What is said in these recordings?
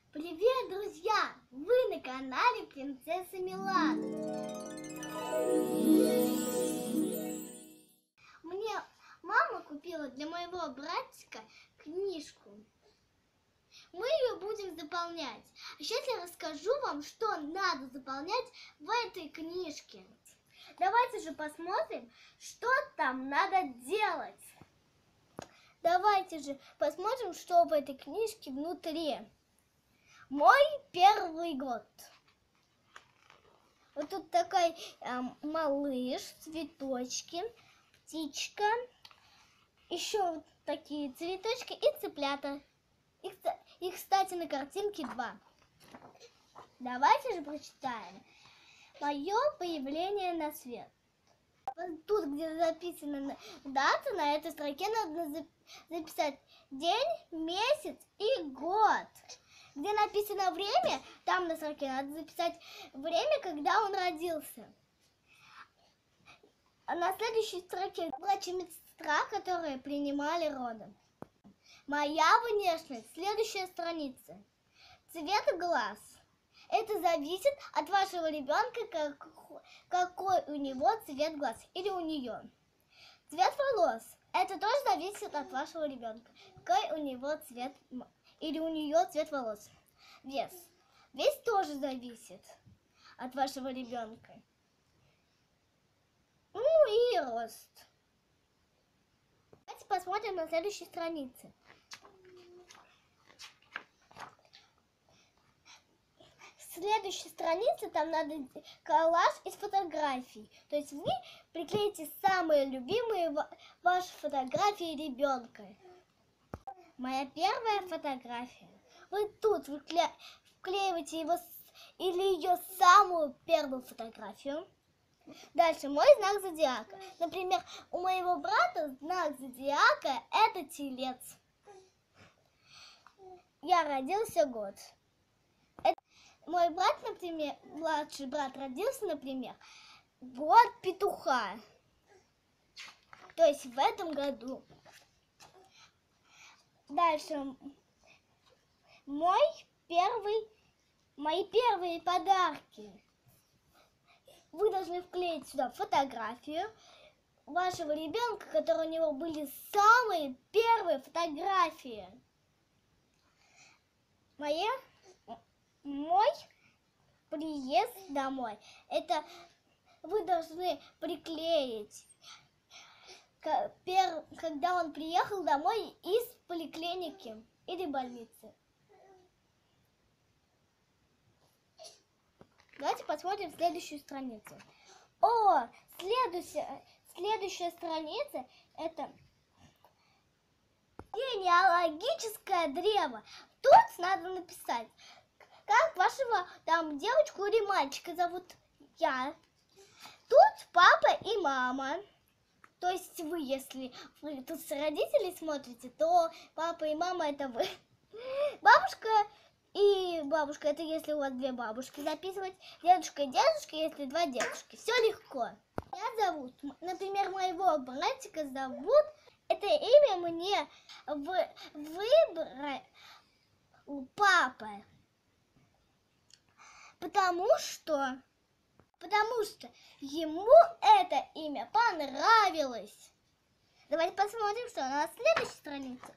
Привет, друзья! Вы на канале Принцесса Милана. Мне мама купила для моего братика книжку. Мы ее будем заполнять. А сейчас я расскажу вам, что надо заполнять в этой книжке. Давайте же посмотрим, что там надо делать. Давайте же посмотрим, что в этой книжке внутри. Мой первый год. Вот тут такой малыш, цветочки, птичка, еще вот такие цветочки и цыплята. Их, кстати, на картинке 2. Давайте же прочитаем. Мое появление на свет. Вот тут, где записана дата, на этой строке надо записать день, месяц и год. Где написано время, там на строке надо записать время, когда он родился. А на следующей строке врач и медсестра, которые принимали роды. Моя внешность. Следующая страница. Цвет глаз. Это зависит от вашего ребенка, какой у него цвет глаз или у нее. Цвет волос. Это тоже зависит от вашего ребенка, какой у него цвет или у нее цвет волос. Вес. Вес тоже зависит от вашего ребенка. Ну и рост. Давайте посмотрим на следующей странице. Следующей странице там надо коллаж из фотографий. То есть вы приклеите самые любимые ваши фотографии ребенка. Моя первая фотография. Вы тут вклеиваете его или ее самую первую фотографию. Дальше мой знак зодиака. Например, у моего брата знак зодиака это телец. Я родился год. Мой брат, например, младший брат родился, например, год петуха. То есть в этом году. Дальше мои первые подарки. Вы должны вклеить сюда фотографию вашего ребенка, который у него были самые первые фотографии. Мой приезд домой. Это вы должны приклеить, когда он приехал домой из поликлиники или больницы. Давайте посмотрим следующую страницу. Следующая страница это генеалогическое древо. Тут надо написать, как вашего там девочку или мальчика зовут. Я. Тут папа и мама. То есть вы, если вы тут с родителей смотрите, то папа и мама это вы. Бабушка и бабушка, это если у вас 2 бабушки записывать. Дедушка и дедушка, если 2 дедушки. Все легко. Меня зовут, например, моего братика зовут. Это имя мне выбрал папа. Потому что ему это имя понравилось. Давайте посмотрим, что на следующей странице.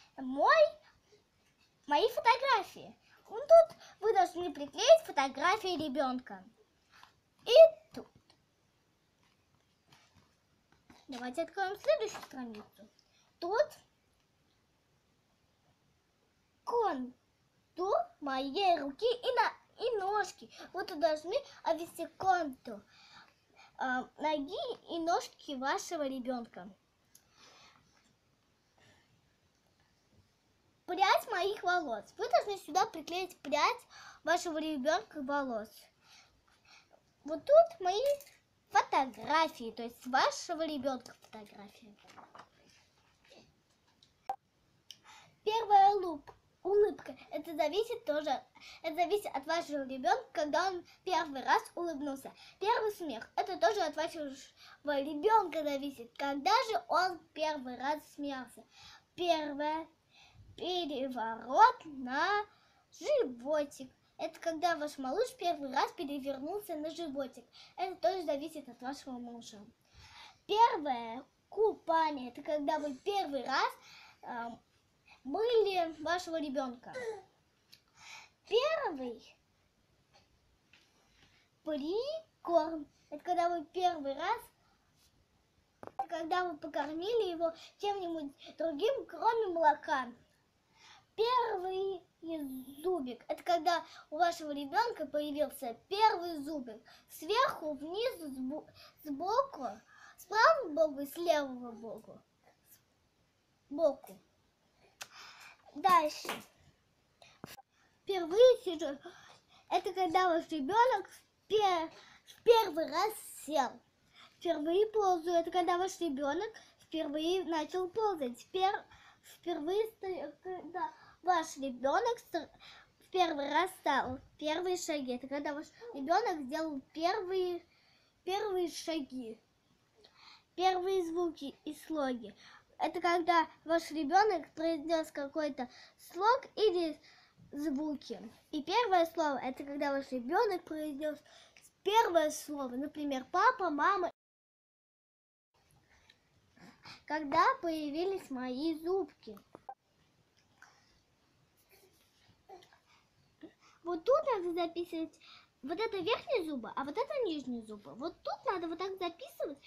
Мои фотографии. Вот тут вы должны приклеить фотографии ребенка. И тут. Давайте откроем следующую страницу. Тут контур моей руки и ножки. Вот вы должны обвести контур ноги и ножки вашего ребенка. Прядь моих волос. Вы должны сюда приклеить прядь вашего ребенка волос. Вот тут мои фотографии, то есть вашего ребенка фотографии. Первая улыбка. Это зависит от вашего ребенка, когда он первый раз улыбнулся. Первый смех. Это тоже от вашего ребенка зависит, когда же он первый раз смеялся. Первое. Переворот на Животик. Это когда ваш малыш первый раз перевернулся на животик. Это тоже зависит от вашего мужа. Первое купание. Это когда вы первый раз мыли вашего ребенка. Первый прикорм. Это когда вы первый раз, когда вы покормили его чем-нибудь другим, кроме молока. Первый зубик. Это когда у вашего ребенка появился первый зубик. Сверху, вниз, сбоку, с правого боку и с левого боку. Дальше. Впервые сижу. Это когда ваш ребенок в первый раз сел. Впервые ползаю. Это когда ваш ребенок впервые начал ползать. Впервые, когда ваш ребенок в первый раз стал. Первые шаги. Это когда ваш ребенок сделал первые шаги. Первые звуки и слоги. Это когда ваш ребенок произнес какой-то слог или звуки. И первое слово, это когда ваш ребенок произнес первое слово, например, папа, мама. Когда появились мои зубки. Вот тут надо записывать вот это верхние зубы, а вот это нижние зубы. Вот тут надо вот так записывать,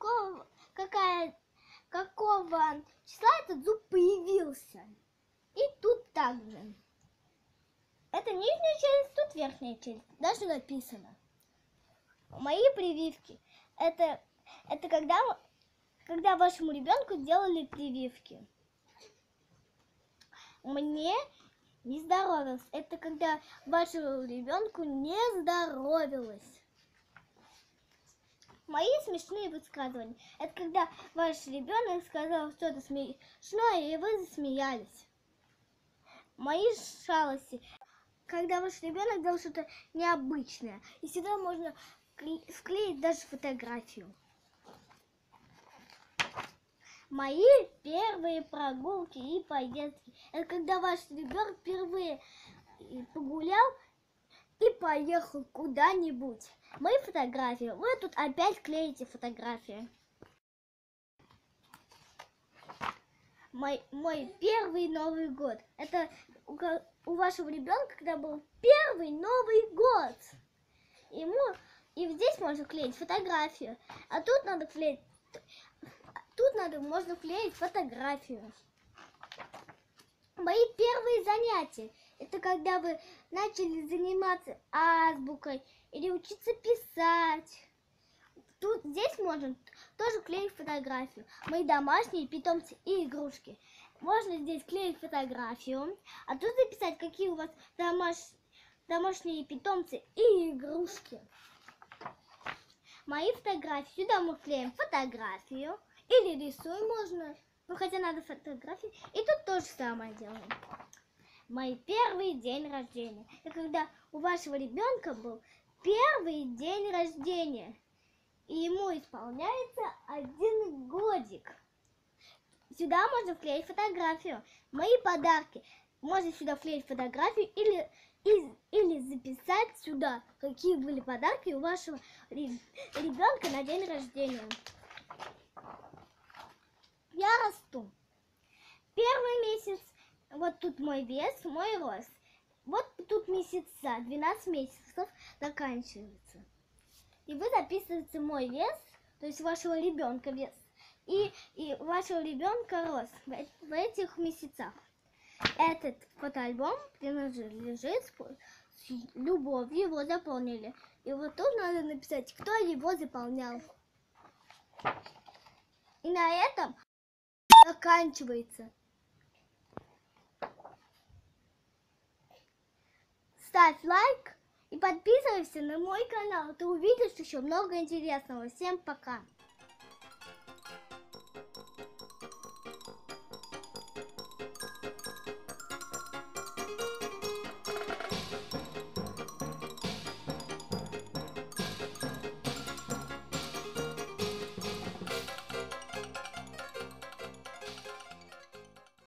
какого числа этот зуб появился. И тут также. Это нижняя челюсть, тут верхняя челюсть. Даже написано. Мои прививки. Это когда вашему ребенку делали прививки. Мне не здоровилось. Это когда вашему ребенку не здоровилось. Мои смешные высказывания. Это когда ваш ребенок сказал что-то смешное, и вы засмеялись. Мои шалости. Когда ваш ребенок делал что-то необычное. И сюда можно вклеить даже фотографию. Мои первые прогулки и поездки. Это когда ваш ребенок впервые погулял и поехал куда-нибудь. Мои фотографии. Вы тут опять клеите фотографии. Мой первый Новый год. Это у вашего ребенка, когда был первый Новый год. И здесь можно клеить фотографию. А тут надо клеить. Можно клеить фотографию. Мои первые занятия. Это когда вы начали заниматься азбукой или учиться писать. Здесь можно тоже клеить фотографию. Мои домашние питомцы и игрушки. Можно здесь клеить фотографию, а тут записать, какие у вас домашние питомцы и игрушки. Мои фотографии. Сюда мы клеим фотографию. Или рисуем можно. Ну, хотя надо фотографии. И тут то же самое делаем. Мой первый день рождения. Это когда у вашего ребенка был первый день рождения. И ему исполняется 1 годик. Сюда можно вклеить фотографию. Мои подарки. Можно сюда вклеить фотографию или записать сюда, какие были подарки у вашего ребенка на день рождения. Я расту. Первый месяц, вот тут мой вес, мой рост. Вот тут месяца, 12 месяцев заканчивается. И вы записываете мой вес, то есть вашего ребенка вес, и вашего ребенка рост в этих месяцах. Этот фотоальбом принадлежит с любовью, его заполнили. И вот тут надо написать, кто его заполнял. И на этом заканчивается. Ставь лайк и подписывайся на мой канал. Ты увидишь еще много интересного. Всем пока!